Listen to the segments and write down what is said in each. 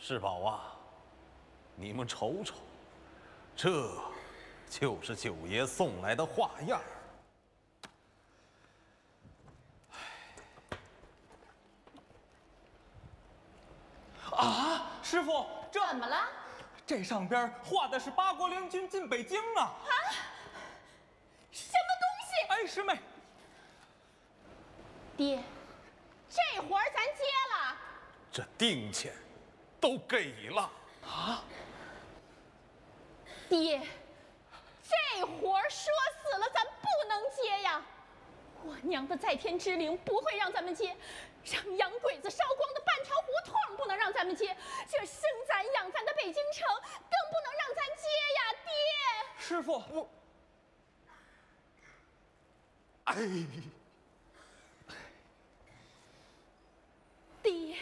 世宝啊，你们瞅瞅，这就是九爷送来的画样。 啊，师傅， 怎么了？ 这上边画的是八国联军进北京啊！ 啊？什么东西？ 哎，师妹， 爹，这活儿咱接了。 这定钱都给了啊！ 爹，这活儿说死了咱不能接呀！我娘的在天之灵不会让咱们接，让洋鬼子烧光的半条胡同不能让咱们接，这生咱养咱的北京城更不能让咱接呀！爹， 师傅，我， 哎， 爹。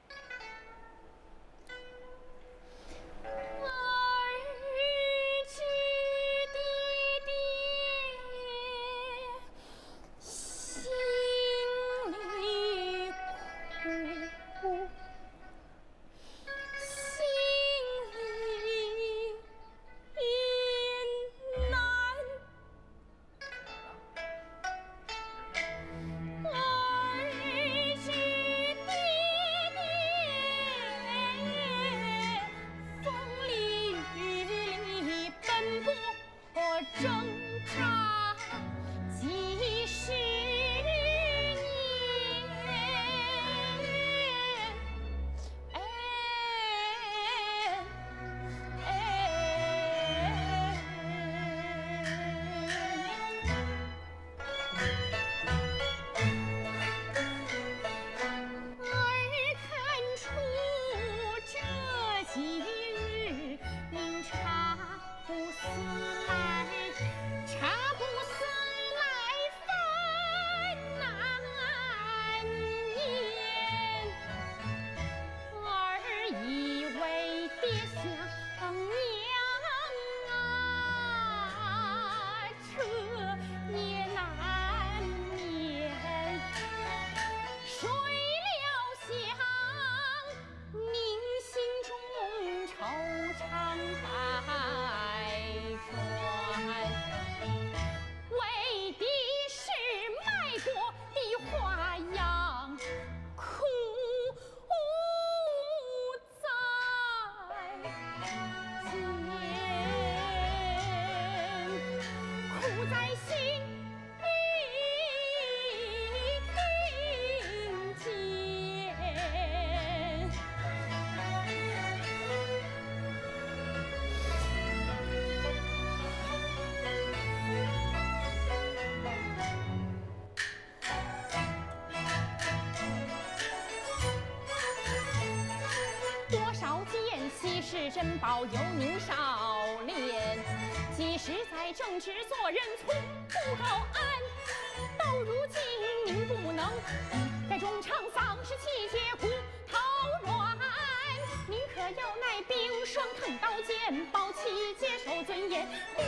珍宝有您少年，即使在正直做人从不高安，到如今您不能在中场丧失气节骨头软，您可要耐冰霜扛刀剑，保气接受尊严。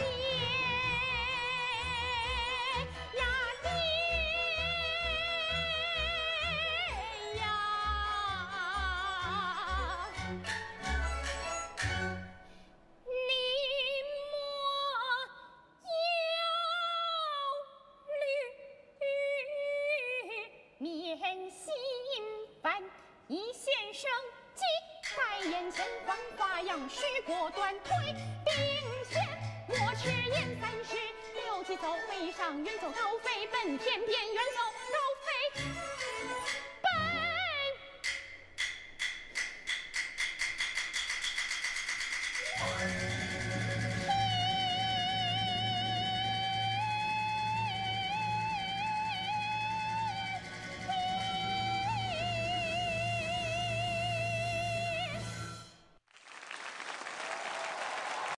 一先生即在眼前，换花样须果断，推兵线，我赤焰30，6骑走飞上，远走高飞奔天边，远走高